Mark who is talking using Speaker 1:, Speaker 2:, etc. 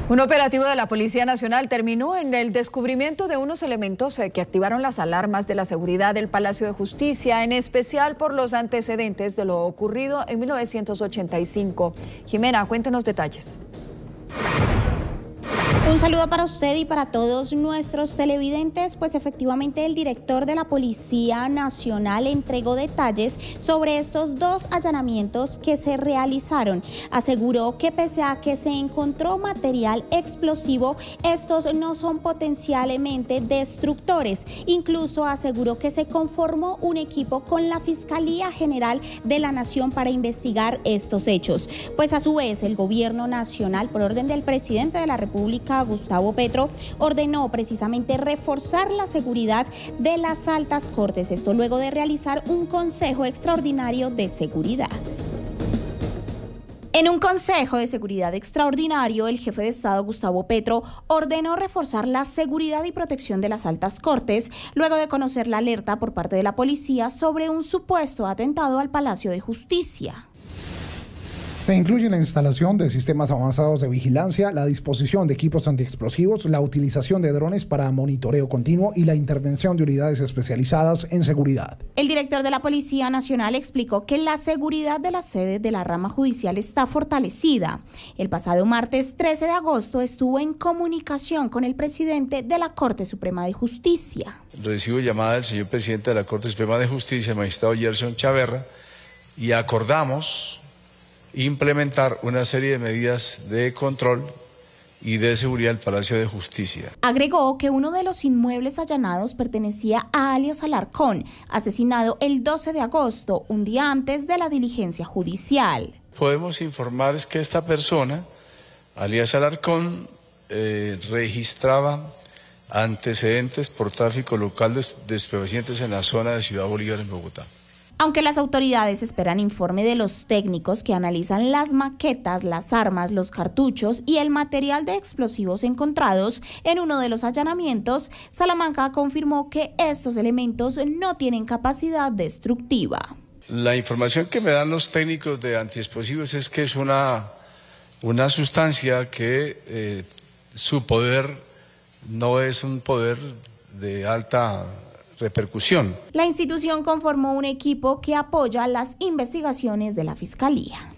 Speaker 1: Un operativo de la Policía Nacional terminó en el descubrimiento de unos elementos que activaron las alarmas de la seguridad del Palacio de Justicia, en especial por los antecedentes de lo ocurrido en 1985. Jimena, cuéntenos detalles.
Speaker 2: Un saludo para usted y para todos nuestros televidentes, pues efectivamente el director de la Policía Nacional entregó detalles sobre estos dos allanamientos que se realizaron. Aseguró que pese a que se encontró material explosivo, estos no son potencialmente destructores. Incluso aseguró que se conformó un equipo con la Fiscalía General de la Nación para investigar estos hechos. Pues a su vez el Gobierno Nacional, por orden del presidente de la República, Gustavo Petro, ordenó precisamente reforzar la seguridad de las altas cortes, esto luego de realizar un consejo extraordinario de seguridad. En un consejo de seguridad extraordinario, el jefe de Estado, Gustavo Petro, ordenó reforzar la seguridad y protección de las altas cortes, luego de conocer la alerta por parte de la policía sobre un supuesto atentado al Palacio de Justicia.
Speaker 3: Se incluye la instalación de sistemas avanzados de vigilancia, la disposición de equipos antiexplosivos, la utilización de drones para monitoreo continuo y la intervención de unidades especializadas en seguridad.
Speaker 2: El director de la Policía Nacional explicó que la seguridad de la sede de la rama judicial está fortalecida. El pasado martes 13 de agosto estuvo en comunicación con el presidente de la Corte Suprema de Justicia.
Speaker 4: Recibo llamada del señor presidente de la Corte Suprema de Justicia, el magistrado Gerson Chaverra, y acordamos implementar una serie de medidas de control y de seguridad del Palacio de Justicia.
Speaker 2: Agregó que uno de los inmuebles allanados pertenecía a alias Alarcón, asesinado el 12 de agosto, un día antes de la diligencia judicial.
Speaker 4: Podemos informarles que esta persona, alias Alarcón, registraba antecedentes por tráfico local de estupefacientes en la zona de Ciudad Bolívar, en Bogotá.
Speaker 2: Aunque las autoridades esperan informe de los técnicos que analizan las maquetas, las armas, los cartuchos y el material de explosivos encontrados en uno de los allanamientos, Salamanca confirmó que estos elementos no tienen capacidad destructiva.
Speaker 4: La información que me dan los técnicos de antiexplosivos es que es una sustancia que su poder no es un poder de alta repercusión.
Speaker 2: La institución conformó un equipo que apoya las investigaciones de la Fiscalía.